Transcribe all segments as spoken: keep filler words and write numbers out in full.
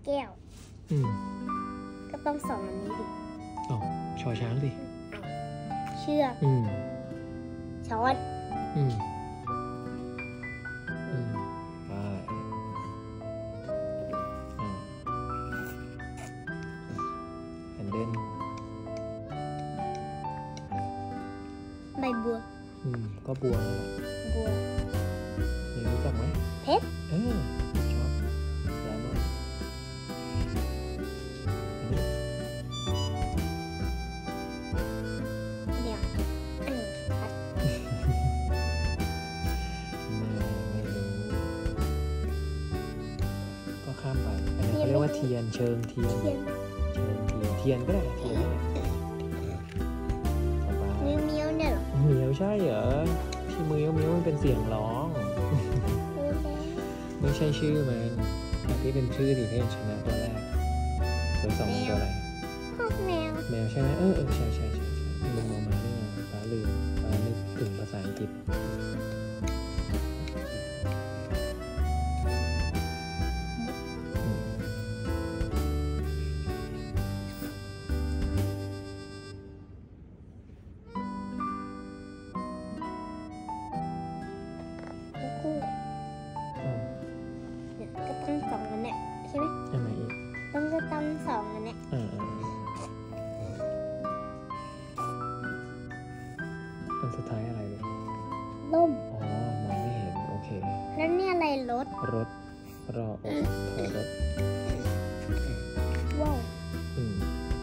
แก้วอืมก็ต้องสองอันนี้ดิอ๋อชอช้างสิเชือกอืมช้อนอืมอืมไปอ่าแอนเดนใบบัวอืมก็บัวแล้วบัวนี่รู้จักไหมเพชรเออชอบไดมอนด์อันนี้เดี๋ยวอันนี้ปัดแม่ไม่รู้ก็ข้ามไปอันนี้เขาเรียกว่าเทียนเชิงเทียนเทียนเชิงเทียนเทียนก็ได้เทียนก็ได้สบายมีเมียวเนี่ยเหรอเหมียวใช่เหรอที่มือเมียวมันเป็นเสียงร้องไม่ใช่ชื่อมันแต่ที่เป็นชื่อที่เล่นชนะตัวแรกตัวสองเป็นตัวอะไรแมวแมวใช่ไหมเออเออใช่ใช่ใช่ใช่ลืมออกมาเนี่ยฟ้าลืมฟ้านึกถึงภาษาอังกฤษก็ต้องสองอันเนี่ยใช่ไหมอันไหนอีกต้องก็ต้องสองอันเนี่ยอ่าอันสุดท้ายอะไรเลยล่มอ๋อมองไม่เห็นโอเคแล้วนี่อะไรรถรถรอทอรถว้าวอืม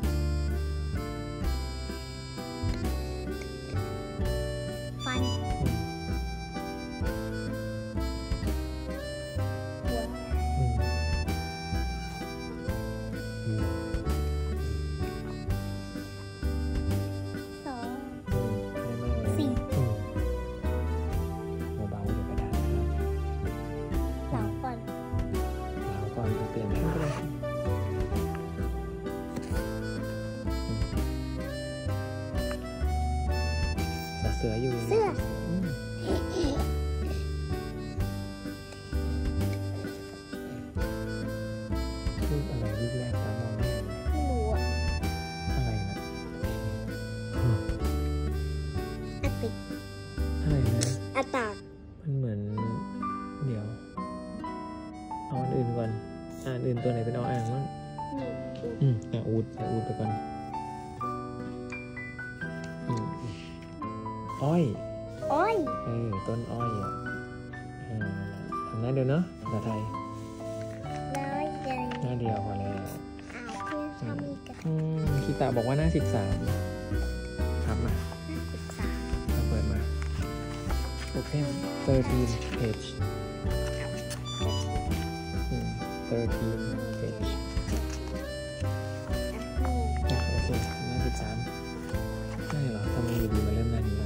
ฟันเสืออยู่เสือรูปอะไรรูปแรกตามองไม่เห็นไม่รู้อะอะไรนะอาติกอะไรนะอาตากมันเหมือนเดี๋ยวเอาอันอื่นก่อนอ่านอื่นตัวไหนเป็นออ่างบ้างอืมอ่ะอูดใส่อูดไปก่อนอืมอ้อยอ้อยเออต้นอ้อยอ่ะเออทำหน้าเดียวเนาะภาษาไทยหน้าเดียวพอแล้วอืมคิตาบอกว่าหน้าสิบสามครับมาเปิดมา Open thirteen page อืม thirteen page อ่ะโอเคหน้าสิบสามใช่เหรอทำไมอยู่ดีมาเริ่มหน้านี้ล่ะ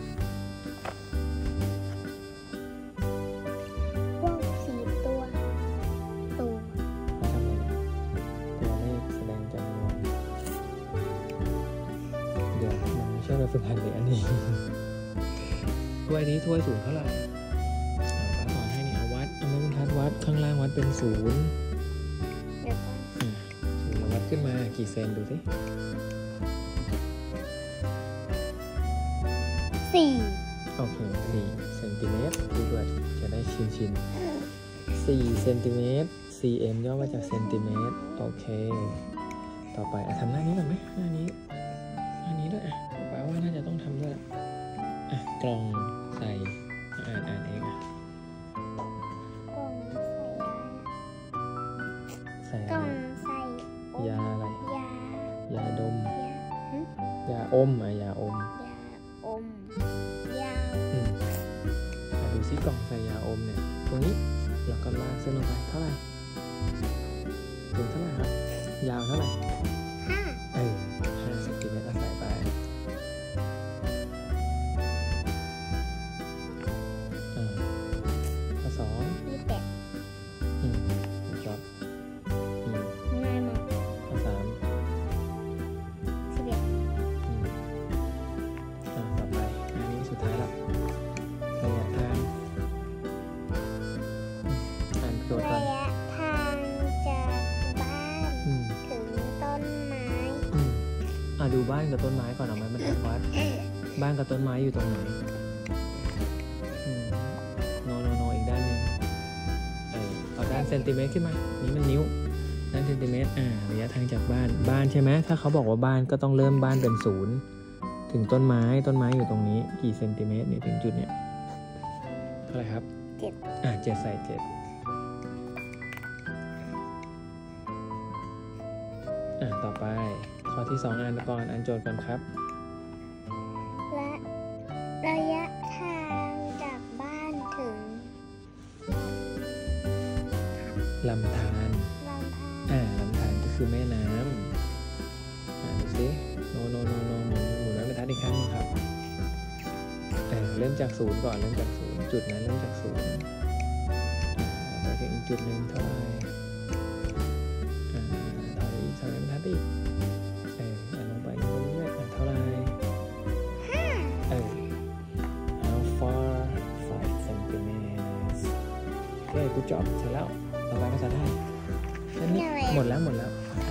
ว่าวสี่ตัวตัวเขาทำอะไรตัวเลขแสดงจำนวนเดี๋ยวมันไม่ใช่แบบฝึกหัดเลยอันนี้ถ้วยนี้ถ้วยศูนย์เท่าไหร่ป้าสอนให้นี่เอาวัดเอาไม้บรรทัดวัดข้างล่างวัดเป็นศูนย์เดี๋ยวก่อนศูนย์เราวัดขึ้นมากี่เซนดูสิสี่โอเคสี่เซนติเมตรดูด้วยจะได้ชินชินสี่เซนติเมตร ซี เอ็ม ย่อมาจากเซนติเมตรโอเคต่อไปอ่ะทำหน้านี้ก่อนไหมหน้านี้หน้านี้ด้วยอ่ะป้าว่าน่าจะต้องทำด้วยอ่ะกล่องใส่อ่านอ่านเองอ่ะกล่องใส่ใส่กล่องใส่ยาอะไรยายาดมยาหึยาอมอ่ะยาอมยาอมยาอืมอ่ะดูซิกล่องใส่ยาอมเนี่ยตรงนี้แล้วก็ลากเส้นลงไปเท่าไหร่ถึงเท่าไหร่ครับยาวเท่าไหร่ห้าเออห้าเซนติเมตรใส่ไปอ่าข้อสองยี่สิบแปดอืมจบอืมง่ายมากข้อสามสิบเอ็ดอืมอ่าต่อไปอันนี้สุดท้ายแล้วระยะทางอ่านโจทย์ก่อนระยะทางจากบ้ะดูบ้านกับต้นไม้ก่อนเอาไหมมันวัดบ้านกับต้นไม้อยู่ตรงไหนอืมโนโนโนอีกด้านหนึ่งเออเอาด้านเซนติเมตรขึ้นมานี่มันนิ้วด้านเซนติเมตรอ่าระยะทางจากบ้านบ้านใช่ไหมถ้าเขาบอกว่าบ้านก็ต้องเริ่มบ้านเป็นศูนย์ถึงต้นไม้ต้นไม้อยู่ตรงนี้กี่เซนติเมตรนี่ถึงจุดเนี้ยเท่าไหร่ครับเจ็ดอ่าเจ็ดใส่เจ็ดอ่าต่อไปข้อที่สองอ่านก่อนอ่านโจทย์ก่อนครับและระยะทางจากบ้านถึงลำธารลำธารอ่าลำธารก็คือแม่น้ำอ่าดูสิโนโนโนโนหมุนหมุนแล้วไปทัดอีกครั้งหนึงครับเออเริ่มจากศูนย์ก่อนเริ่มจากศูนย์จุดนั้นเริ่มจากศูนย์อ่าไปถึงอีกจุดหนึ่งเท่าไหร่อ่าเท่าไหร่อีกเท่าไหร่ไม่ทัดอีกเอออ่าลงไปบนเรื่อยๆอ่าเท่าไหร่เออ how far five centimeters โอเค good job เสร็จแล้วต่อไปภาษาไทยอันนี้หมดแล้วหมดแล้ว